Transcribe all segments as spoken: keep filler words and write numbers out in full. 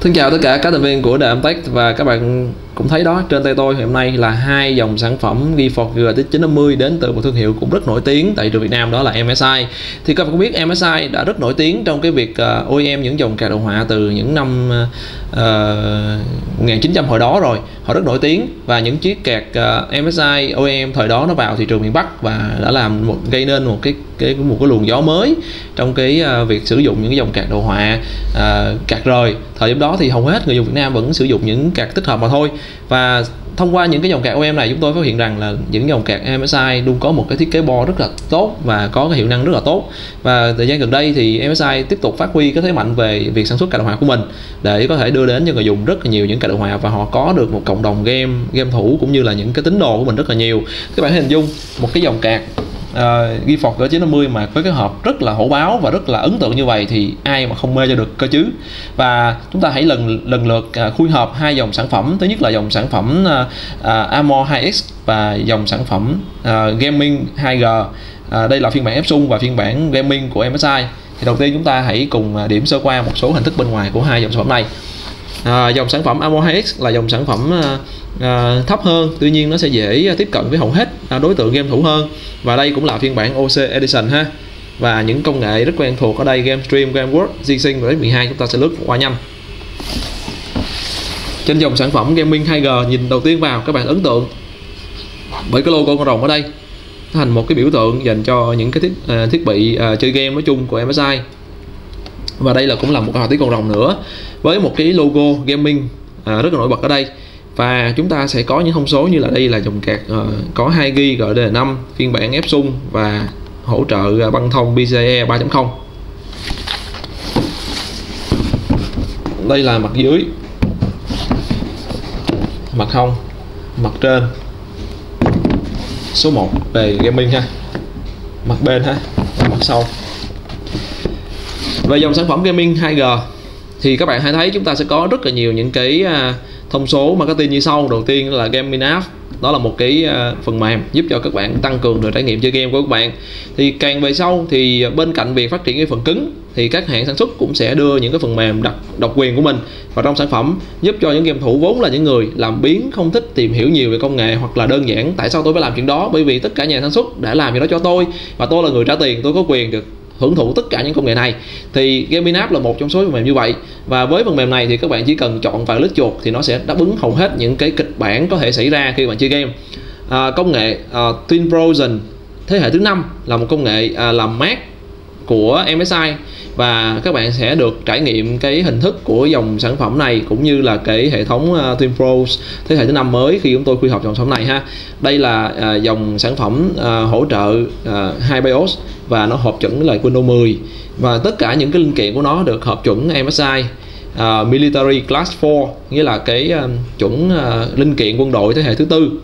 Xin chào tất cả các thành viên của Đạm Tech, và các bạn cũng thấy đó, trên tay tôi hôm nay là hai dòng sản phẩm GeForce G T X chín năm mươi đến từ một thương hiệu cũng rất nổi tiếng tại trường Việt Nam, đó là em ét i. Thì các bạn cũng biết em ét i đã rất nổi tiếng trong cái việc uh, o e em những dòng card đồ họa từ những năm uh, một nghìn chín trăm hồi đó rồi. Họ rất nổi tiếng, và những chiếc card uh, em ét i o e em thời đó nó vào thị trường miền Bắc và đã làm một gây nên một cái cái một cái luồng gió mới trong cái uh, việc sử dụng những cái dòng card đồ họa uh, card rời. Thời điểm đó thì hầu hết người dùng Việt Nam vẫn sử dụng những card tích hợp mà thôi. Và thông qua những cái dòng card o e em này, chúng tôi phát hiện rằng là những dòng card em ét i luôn có một cái thiết kế bo rất là tốt và có cái hiệu năng rất là tốt. Và thời gian gần đây thì em ét i tiếp tục phát huy cái thế mạnh về việc sản xuất card đồ họa của mình để có thể đưa đến cho người dùng rất là nhiều những card đồ họa, và họ có được một cộng đồng game game thủ cũng như là những cái tín đồ của mình rất là nhiều. Các bạn hãy hình dung một cái dòng card Uh, GeForce G chín năm mươi mà với cái hộp rất là hổ báo và rất là ấn tượng như vậy thì ai mà không mê cho được cơ chứ. Và chúng ta hãy lần lần lượt uh, khui hợp hai dòng sản phẩm. Thứ nhất là dòng sản phẩm uh, uh, Armor hai X và dòng sản phẩm uh, Gaming hai G. uh, Đây là phiên bản Epson và phiên bản Gaming của em ét i. Thì đầu tiên chúng ta hãy cùng uh, điểm sơ qua một số hình thức bên ngoài của hai dòng sản phẩm này. À, dòng sản phẩm Armor hai X là dòng sản phẩm à, à, thấp hơn, tuy nhiên nó sẽ dễ tiếp cận với hầu hết à, đối tượng game thủ hơn. Và đây cũng là phiên bản o xê Edition ha. Và những công nghệ rất quen thuộc ở đây, Game Stream, GameWorks, G-Sync và F mười hai chúng ta sẽ lướt qua nhanh. Trên dòng sản phẩm Gaming hai G, nhìn đầu tiên vào các bạn ấn tượng bởi cái logo con rồng ở đây, nó thành một cái biểu tượng dành cho những cái thiết, à, thiết bị à, chơi game nói chung của em ét i. Và đây là cũng là một cái họa tiết con rồng nữa với một cái logo gaming à, rất là nổi bật ở đây. Và chúng ta sẽ có những thông số như là đây là dòng card uh, có hai gi ga bai G D D R năm, phiên bản Epson và hỗ trợ băng thông P C I E ba chấm không. Đây là mặt dưới, mặt hông, mặt trên số một về gaming ha, mặt bên ha, và mặt sau. Về dòng sản phẩm Gaming hai G thì các bạn hãy thấy chúng ta sẽ có rất là nhiều những cái thông số marketing như sau. Đầu tiên là Gaming App, đó là một cái phần mềm giúp cho các bạn tăng cường được trải nghiệm chơi game của các bạn. Thì càng về sau thì bên cạnh việc phát triển cái phần cứng thì các hãng sản xuất cũng sẽ đưa những cái phần mềm đặc độc quyền của mình vào trong sản phẩm, giúp cho những game thủ vốn là những người làm biếng, không thích tìm hiểu nhiều về công nghệ, hoặc là đơn giản tại sao tôi phải làm chuyện đó, bởi vì tất cả nhà sản xuất đã làm việc đó cho tôi và tôi là người trả tiền, tôi có quyền được hưởng thụ tất cả những công nghệ này. Thì Gaming App là một trong số phần mềm như vậy. Và với phần mềm này thì các bạn chỉ cần chọn vài lít chuột thì nó sẽ đáp ứng hầu hết những cái kịch bản có thể xảy ra khi bạn chơi game. à, Công nghệ uh, TwinFrozen thế hệ thứ năm là một công nghệ uh, làm mát của em ét i, và các bạn sẽ được trải nghiệm cái hình thức của dòng sản phẩm này cũng như là cái hệ thống uh, TwinFrozen thế hệ thứ năm mới khi chúng tôi quy hợp dòng sản phẩm này ha. Đây là uh, dòng sản phẩm uh, hỗ trợ uh, hai BIOS và nó hợp chuẩn với lại Windows mười, và tất cả những cái linh kiện của nó được hợp chuẩn em ét i uh, Military Class bốn, nghĩa là cái uh, chuẩn uh, linh kiện quân đội thế hệ thứ tư.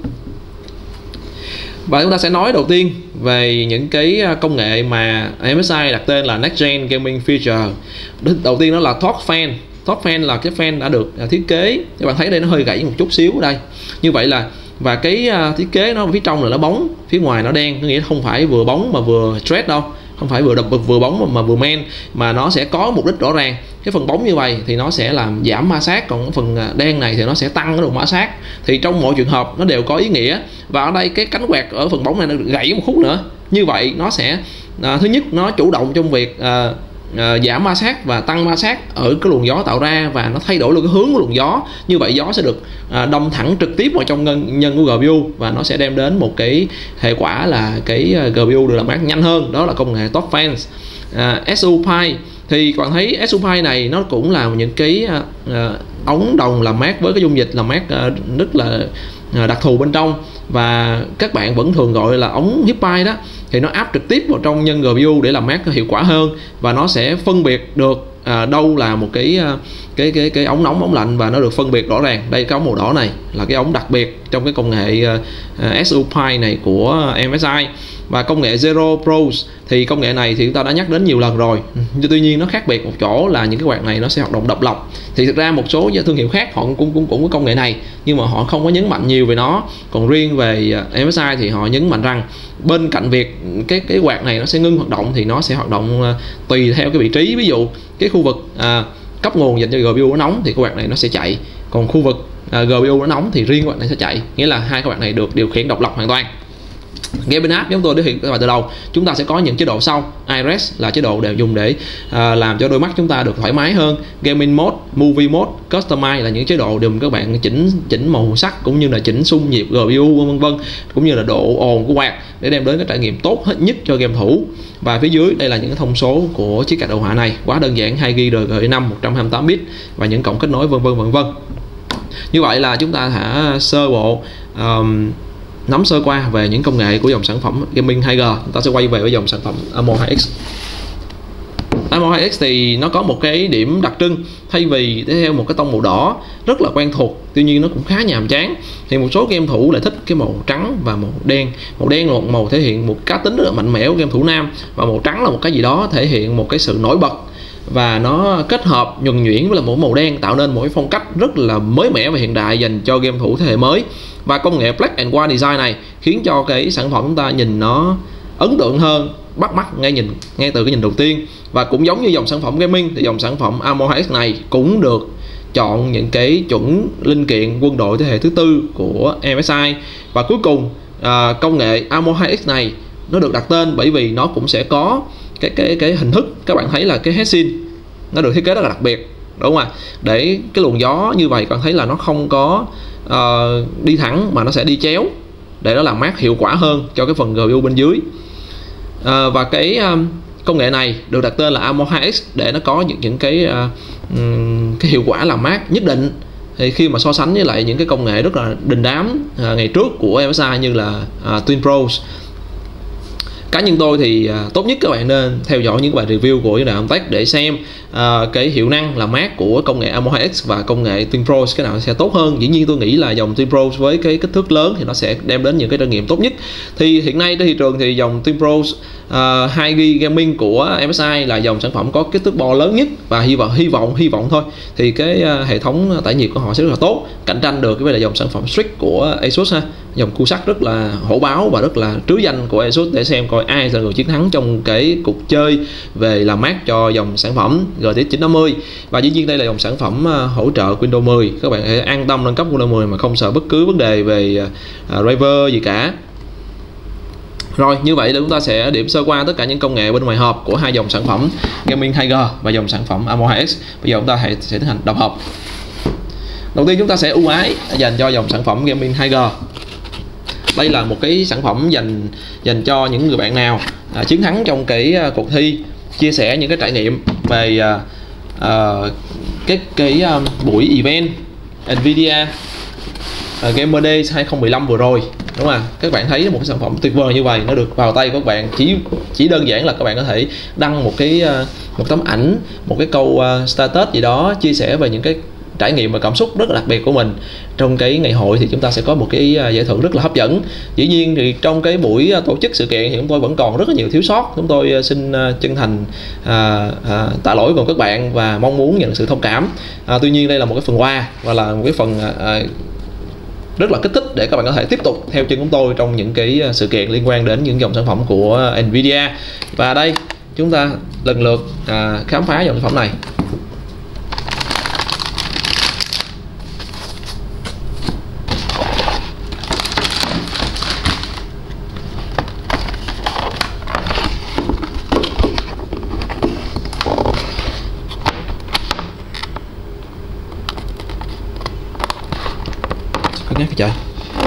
Và chúng ta sẽ nói đầu tiên về những cái công nghệ mà em ét i đặt tên là Next Gen Gaming Feature. Đầu tiên đó là Torque Fan. Torque Fan là cái fan đã được thiết kế, các bạn thấy đây nó hơi gãy một chút xíu ở đây. Như vậy là, và cái thiết kế nó phía trong là nó bóng, phía ngoài nó đen, có nghĩa không phải vừa bóng mà vừa straight đâu, không phải vừa đập vừa bóng mà vừa men, mà nó sẽ có mục đích rõ ràng. Cái phần bóng như vậy thì nó sẽ làm giảm ma sát, còn cái phần đen này thì nó sẽ tăng cái độ ma sát. Thì trong mọi trường hợp nó đều có ý nghĩa. Và ở đây cái cánh quẹt ở phần bóng này nó gãy một khúc nữa, như vậy nó sẽ à, thứ nhất nó chủ động trong việc à, à, giảm ma sát và tăng ma sát ở cái luồng gió tạo ra, và nó thay đổi được cái hướng của luồng gió. Như vậy gió sẽ được à, đâm thẳng trực tiếp vào trong nhân, nhân của giê pê u, và nó sẽ đem đến một cái hệ quả là cái giê pê u được làm mát nhanh hơn. Đó là công nghệ Torque Fans. à, ét u Pi thì các bạn thấy ét u Pi này nó cũng là những cái à, ống đồng làm mát với cái dung dịch làm mát à, rất là à, đặc thù bên trong, và các bạn vẫn thường gọi là ống hip pi đó. Thì nó áp trực tiếp vào trong nhân giê pê u để làm mát hiệu quả hơn, và nó sẽ phân biệt được à, đâu là một cái cái cái cái ống nóng ống lạnh, và nó được phân biệt rõ ràng. Đây cái ống màu đỏ này là cái ống đặc biệt trong cái công nghệ à, ét u Pi này của em ét i. Và công nghệ Zero Pros thì công nghệ này thì chúng ta đã nhắc đến nhiều lần rồi. Tuy nhiên nó khác biệt một chỗ là những cái quạt này nó sẽ hoạt động độc lập. Thì thực ra một số thương hiệu khác họ cũng cũng cũng có công nghệ này, nhưng mà họ không có nhấn mạnh nhiều về nó. Còn riêng về em ét i thì họ nhấn mạnh rằng bên cạnh việc cái cái quạt này nó sẽ ngưng hoạt động thì nó sẽ hoạt động uh, tùy theo cái vị trí. Ví dụ cái khu vực uh, cấp nguồn dành cho giê pê u nó nóng thì cái quạt này nó sẽ chạy, còn khu vực uh, giê pê u nó nóng thì riêng quạt này sẽ chạy, nghĩa là hai cái quạt này được điều khiển độc lập hoàn toàn. Gaming app chúng tôi để hiện các bạn từ đầu, chúng ta sẽ có những chế độ sau. i rét là chế độ để dùng để uh, làm cho đôi mắt chúng ta được thoải mái hơn. Gaming mode, movie mode, customize là những chế độ để các bạn chỉnh chỉnh màu sắc cũng như là chỉnh xung nhịp giê pê u vân vân, cũng như là độ ồn của quạt để đem đến cái trải nghiệm tốt hết nhất cho game thủ. Và phía dưới đây là những thông số của chiếc card đồ họa này, quá đơn giản, hai gi-ga-bai đê đê R năm một trăm hai mươi tám bit và những cổng kết nối vân vân vân vân. Như vậy là chúng ta đã sơ bộ um, nắm sơ qua về những công nghệ của dòng sản phẩm gaming hai G. Chúng ta sẽ quay về với dòng sản phẩm Amo hai X. Amo hai X thì nó có một cái điểm đặc trưng, thay vì theo một cái tông màu đỏ rất là quen thuộc, tuy nhiên nó cũng khá nhàm chán, thì một số game thủ lại thích cái màu trắng và màu đen. Màu đen là một màu thể hiện một cá tính rất là mạnh mẽ của game thủ nam, và màu trắng là một cái gì đó thể hiện một cái sự nổi bật, và nó kết hợp nhuần nhuyễn với là một màu đen tạo nên một cái phong cách rất là mới mẻ và hiện đại dành cho game thủ thế hệ mới. Và công nghệ Black and White Design này khiến cho cái sản phẩm chúng ta nhìn nó ấn tượng hơn, bắt mắt ngay nhìn ngay từ cái nhìn đầu tiên. Và cũng giống như dòng sản phẩm gaming thì dòng sản phẩm Amo hai X này cũng được chọn những cái chuẩn linh kiện quân đội thế hệ thứ tư của em ét i. Và cuối cùng à, công nghệ Amo hai X này nó được đặt tên bởi vì nó cũng sẽ có cái cái cái hình thức, các bạn thấy là cái headsin nó được thiết kế rất là đặc biệt, đúng không ạ? Để cái luồng gió như vậy, bạn thấy là nó không có uh, đi thẳng mà nó sẽ đi chéo, để nó làm mát hiệu quả hơn cho cái phần giê pê u bên dưới. Uh, và cái um, công nghệ này được đặt tên là Amo hai X để nó có những những cái uh, um, cái hiệu quả làm mát nhất định. Thì khi mà so sánh với lại những cái công nghệ rất là đình đám uh, ngày trước của em ét i như là uh, Twin Pros, cá nhân tôi thì uh, tốt nhất các bạn nên theo dõi những bài review của Đại Âm Tech để xem uh, cái hiệu năng làm mát của công nghệ Amo hai X và công nghệ Twin Pros cái nào sẽ tốt hơn. Dĩ nhiên tôi nghĩ là dòng Twin Pros với cái kích thước lớn thì nó sẽ đem đến những cái trải nghiệm tốt nhất. Thì hiện nay trên thị trường thì dòng Twin Pros uh, hai gi-ga-bai gaming của em ét i là dòng sản phẩm có kích thước bo lớn nhất, và hy vọng hy vọng hy vọng thôi thì cái uh, hệ thống tải nhiệt của họ sẽ rất là tốt, cạnh tranh được với lại dòng sản phẩm Strix của Asus ha. Dòng củ sắt rất là hổ báo và rất là trứ danh của Asus, để xem coi ai là người chiến thắng trong cái cuộc chơi về làm mát cho dòng sản phẩm giê tê ích chín tám mươi. Và dĩ nhiên đây là dòng sản phẩm uh, hỗ trợ Windows mười, các bạn hãy an tâm nâng cấp Windows mười mà không sợ bất cứ vấn đề về uh, driver gì cả. Rồi, như vậy là chúng ta sẽ điểm sơ qua tất cả những công nghệ bên ngoài hộp của hai dòng sản phẩm gaming hai G và dòng sản phẩm Amo hai X. Bây giờ chúng ta hãy sẽ tiến hành đọc hộp. Đầu tiên chúng ta sẽ ưu ái dành cho dòng sản phẩm gaming hai G. Đây là một cái sản phẩm dành dành cho những người bạn nào à, chiến thắng trong cái uh, cuộc thi, chia sẻ những cái trải nghiệm về uh, uh, cái cái uh, buổi event Nvidia uh, Gamer Days hai không một năm vừa rồi, đúng không? Các bạn thấy một cái sản phẩm tuyệt vời như vậy nó được vào tay của các bạn, chỉ chỉ đơn giản là các bạn có thể đăng một cái uh, một tấm ảnh, một cái câu uh, status gì đó chia sẻ về những cái trải nghiệm và cảm xúc rất là đặc biệt của mình trong cái ngày hội, thì chúng ta sẽ có một cái giải thưởng rất là hấp dẫn. Dĩ nhiên thì trong cái buổi tổ chức sự kiện thì chúng tôi vẫn còn rất là nhiều thiếu sót, chúng tôi xin chân thành à, à, tạ lỗi cùng các bạn và mong muốn nhận sự thông cảm. À, tuy nhiên đây là một cái phần quà và là một cái phần à, rất là kích thích để các bạn có thể tiếp tục theo chân chúng tôi trong những cái sự kiện liên quan đến những dòng sản phẩm của Nvidia. Và đây chúng ta lần lượt à, khám phá dòng sản phẩm này. Nhắc cái trời.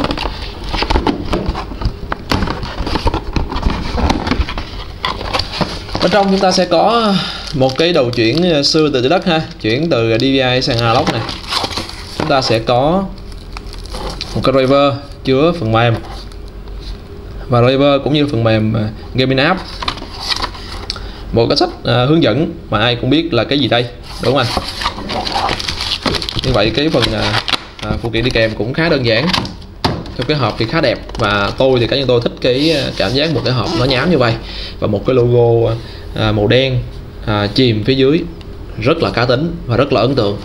Bên trong chúng ta sẽ có một cái đầu chuyển xưa từ đất ha, chuyển từ đê vê i sang analog này. Chúng ta sẽ có một cái driver chứa phần mềm và driver cũng như phần mềm gaming app, một cái sách uh, hướng dẫn mà ai cũng biết là cái gì đây, đúng không ạ? Như vậy cái phần uh, À, phụ kiện đi kèm cũng khá đơn giản, trong cái hộp thì khá đẹp, và tôi thì cá nhân tôi thích cái cảm giác một cái hộp nó nhám như vậy và một cái logo à, màu đen à, chìm phía dưới rất là cá tính và rất là ấn tượng.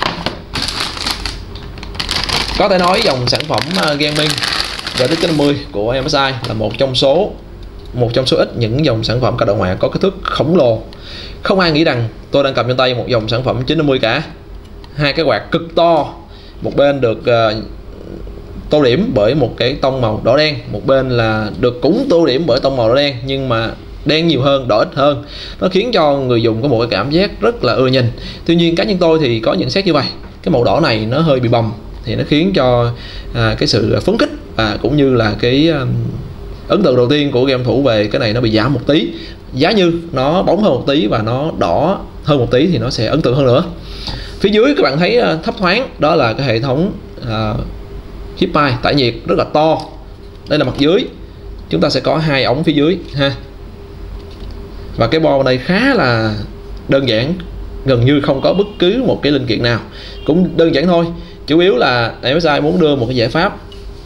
Có thể nói dòng sản phẩm uh, gaming giê tê ích chín năm mươi của em ét i là một trong số một trong số ít những dòng sản phẩm card đồ họa có kích thước khổng lồ Không ai nghĩ rằng tôi đang cầm trên tay một dòng sản phẩm chín năm mươi cả. Hai cái quạt cực to, một bên được uh, tô điểm bởi một cái tông màu đỏ đen, một bên là được cũng tô điểm bởi tông màu đỏ đen, nhưng mà đen nhiều hơn, đỏ ít hơn. Nó khiến cho người dùng có một cái cảm giác rất là ưa nhìn. Tuy nhiên cá nhân tôi thì có nhận xét như vậy, cái màu đỏ này nó hơi bị bầm, thì nó khiến cho à, cái sự phấn khích và cũng như là cái um, ấn tượng đầu tiên của game thủ về cái này nó bị giảm một tí. Giá như nó bóng hơn một tí và nó đỏ hơn một tí thì nó sẽ ấn tượng hơn nữa. Phía dưới các bạn thấy uh, thấp thoáng, đó là cái hệ thống uh, hip pipe tải nhiệt rất là to. Đây là mặt dưới, chúng ta sẽ có hai ống phía dưới ha. Và cái bo này khá là đơn giản, gần như không có bất cứ một cái linh kiện nào, cũng đơn giản thôi. Chủ yếu là em ét i muốn đưa một cái giải pháp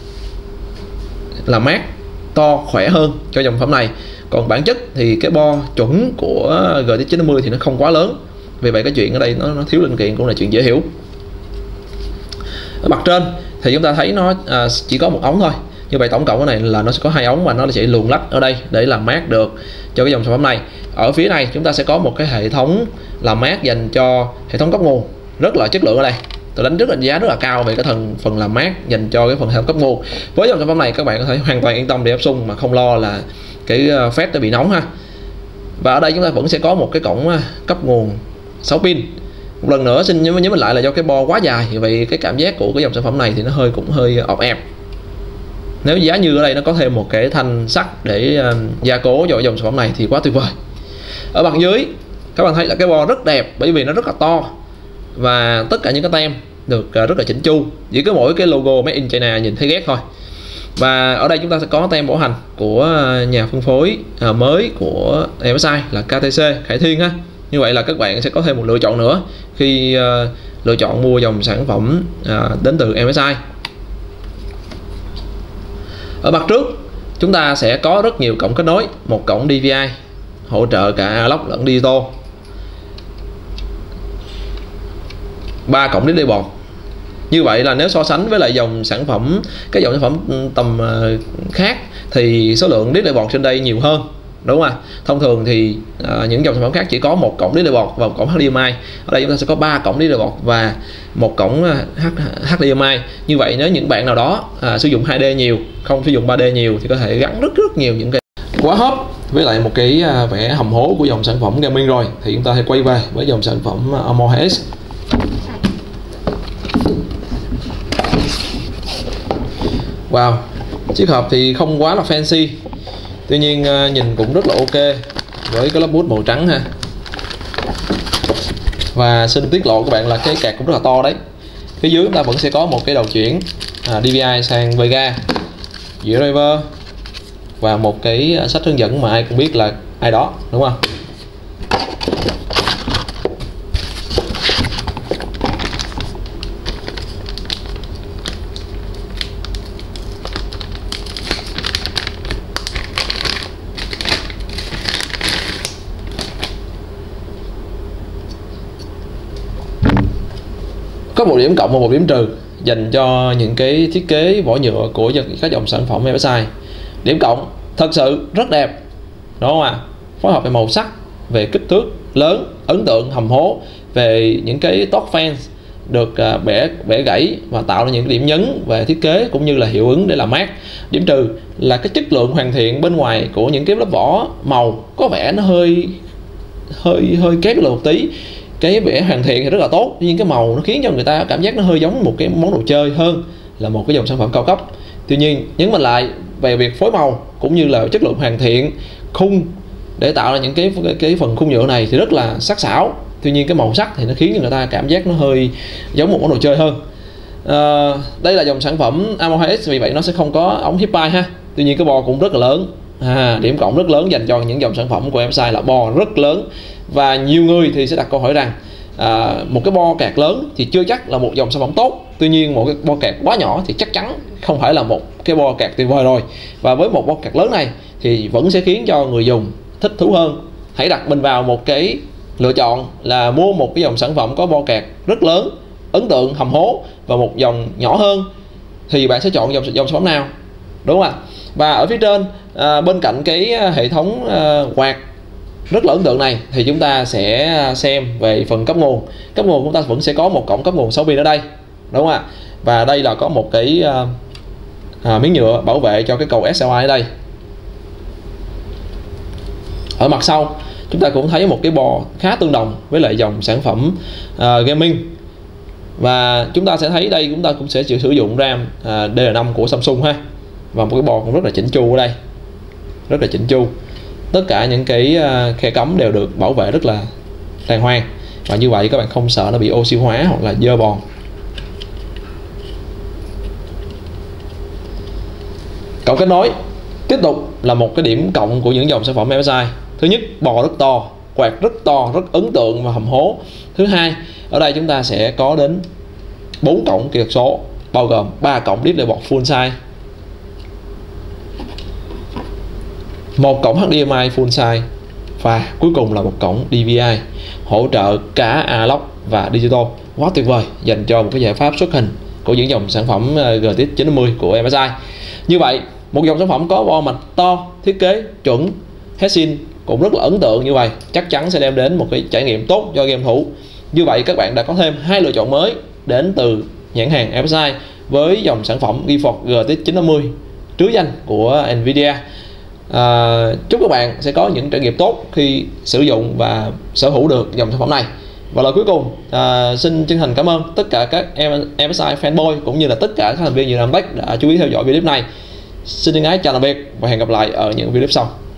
là mát, to, khỏe hơn cho dòng phẩm này. Còn bản chất thì cái bo chuẩn của giê tê chín năm mươi thì nó không quá lớn, vì vậy cái chuyện ở đây nó, nó thiếu linh kiện cũng là chuyện dễ hiểu. Ở mặt trên thì chúng ta thấy nó à, chỉ có một ống thôi. Như vậy tổng cộng cái này là nó sẽ có hai ống và nó sẽ luồn lách ở đây để làm mát được cho cái dòng sản phẩm này. Ở phía này chúng ta sẽ có một cái hệ thống làm mát dành cho hệ thống cấp nguồn rất là chất lượng ở đây. Tôi đánh rất là giá rất là cao về cái thần phần làm mát dành cho cái phần hệ thống cấp nguồn. Với dòng sản phẩm này các bạn có thể hoàn toàn yên tâm để áp xung mà không lo là cái phép nó bị nóng ha. Và ở đây chúng ta vẫn sẽ có một cái cổng cấp nguồn sáu pin. Một lần nữa xin nhớ mình lại là do cái bo quá dài, vậy cái cảm giác của cái dòng sản phẩm này thì nó hơi cũng hơi ọp ẹp. Nếu giá như ở đây nó có thêm một cái thanh sắt để uh, gia cố cho dòng sản phẩm này thì quá tuyệt vời. Ở mặt dưới các bạn thấy là cái bo rất đẹp, bởi vì nó rất là to và tất cả những cái tem được uh, rất là chỉnh chu, chỉ có mỗi cái logo Made in China nhìn thấy ghét thôi. Và ở đây chúng ta sẽ có tem bảo hành của uh, nhà phân phối uh, mới của em ét i là ca tê xê Khải Thiên ha. Như vậy là các bạn sẽ có thêm một lựa chọn nữa khi uh, lựa chọn mua dòng sản phẩm uh, đến từ em ét i. Ở mặt trước chúng ta sẽ có rất nhiều cổng kết nối, một cổng đê vê i hỗ trợ cả analog lẫn digital, ba cổng display board. Như vậy là nếu so sánh với lại dòng sản phẩm cái dòng sản phẩm tầm khác thì số lượng display board trên đây nhiều hơn, đúng không ạ? Thông thường thì uh, những dòng sản phẩm khác chỉ có một cổng display board và một cổng hát đê em i. Ở đây chúng ta sẽ có ba cổng display board và một cổng hát đê em i. Như vậy nếu những bạn nào đó uh, sử dụng hai D nhiều, không sử dụng ba D nhiều thì có thể gắn rất rất nhiều những cái quá hấp với lại một cái uh, vẻ hầm hố của dòng sản phẩm gaming rồi, thì chúng ta hãy quay về với dòng sản phẩm uh, Amo hai X. Wow, chiếc hộp thì không quá là fancy, tuy nhiên uh, nhìn cũng rất là ok với cái lớp bút màu trắng ha. Và xin tiết lộ các bạn là cái card cũng rất là to đấy. Phía dưới chúng ta vẫn sẽ có một cái đầu chuyển à, đê vê i sang Vega, dĩa driver và một cái sách hướng dẫn mà ai cũng biết là ai đó, đúng không? Có một điểm cộng và một điểm trừ dành cho những cái thiết kế vỏ nhựa của các dòng sản phẩm em ét i. Điểm cộng thật sự rất đẹp, đúng không ạ? Phối hợp về màu sắc, về kích thước lớn, ấn tượng, hầm hố, về những cái top fans được bẻ bẻ gãy và tạo ra những cái điểm nhấn về thiết kế cũng như là hiệu ứng để làm mát. Điểm trừ là cái chất lượng hoàn thiện bên ngoài của những cái lớp vỏ màu có vẻ nó hơi hơi hơi kém được một tí. Cái vẻ hoàn thiện thì rất là tốt, nhưng cái màu nó khiến cho người ta cảm giác nó hơi giống một cái món đồ chơi hơn là một cái dòng sản phẩm cao cấp. Tuy nhiên nhấn mạnh lại về việc phối màu cũng như là chất lượng hoàn thiện khung để tạo ra những cái cái phần khung nhựa này thì rất là sắc sảo. Tuy nhiên cái màu sắc thì nó khiến cho người ta cảm giác nó hơi giống một món đồ chơi hơn. À, đây là dòng sản phẩm Amo hai X, vì vậy nó sẽ không có ống hip pipe ha. Tuy nhiên cái bo cũng rất là lớn. À, điểm cộng rất lớn dành cho những dòng sản phẩm của em ét i là bo rất lớn. Và nhiều người thì sẽ đặt câu hỏi rằng à, một cái bo card lớn thì chưa chắc là một dòng sản phẩm tốt. Tuy nhiên một cái bo card quá nhỏ thì chắc chắn không phải là một cái bo card tuyệt vời rồi. Và với một bo card lớn này thì vẫn sẽ khiến cho người dùng thích thú hơn. Hãy đặt mình vào một cái lựa chọn là mua một cái dòng sản phẩm có bo card rất lớn, ấn tượng, hầm hố và một dòng nhỏ hơn thì bạn sẽ chọn dòng dòng sản phẩm nào, đúng không ạ? Và ở phía trên à, bên cạnh cái hệ thống à, quạt rất là ấn tượng này thì chúng ta sẽ xem về phần cấp nguồn. Cấp nguồn chúng ta vẫn sẽ có một cổng cấp nguồn sáu pin ở đây, đúng không ạ? Và đây là có một cái à, miếng nhựa bảo vệ cho cái cầu ét lờ i ở đây. Ở mặt sau chúng ta cũng thấy một cái bò khá tương đồng với lại dòng sản phẩm uh, gaming. Và chúng ta sẽ thấy đây chúng ta cũng sẽ chịu sử dụng RAM uh, D D R năm của Samsung ha. Và một cái bò cũng rất là chỉnh chu ở đây, rất là chỉnh chu. Tất cả những cái uh, khe cắm đều được bảo vệ rất là đàng hoàng, và như vậy các bạn không sợ nó bị oxy hóa hoặc là dơ bò. Cổng kết nối tiếp tục là một cái điểm cộng của những dòng sản phẩm em ét i. Thứ nhất, bò rất to, quạt rất to, rất ấn tượng và hầm hố. Thứ hai, ở đây chúng ta sẽ có đến bốn cổng kỹ thuật số, bao gồm ba cổng display board full size, một cổng hát đê em i full size, và cuối cùng là một cổng đê vê i hỗ trợ cả analog và digital. Quá tuyệt vời, dành cho một cái giải pháp xuất hình của những dòng sản phẩm giê tê ích chín năm mươi của em ét i. Như vậy, một dòng sản phẩm có bo mạch to, thiết kế chuẩn, heatsink cũng rất là ấn tượng như vậy, chắc chắn sẽ đem đến một cái trải nghiệm tốt cho game thủ. Như vậy các bạn đã có thêm hai lựa chọn mới đến từ nhãn hàng em ét i với dòng sản phẩm GeForce giê tê ích chín năm mươi trứ danh của Nvidia. À, chúc các bạn sẽ có những trải nghiệm tốt khi sử dụng và sở hữu được dòng sản phẩm này. Và lời cuối cùng, à, xin chân thành cảm ơn tất cả các em ét i fanboy cũng như là tất cả các thành viên Việt Nam Tech đã chú ý theo dõi video clip này. Xin thân ái chào tạm biệt và hẹn gặp lại ở những video clip sau.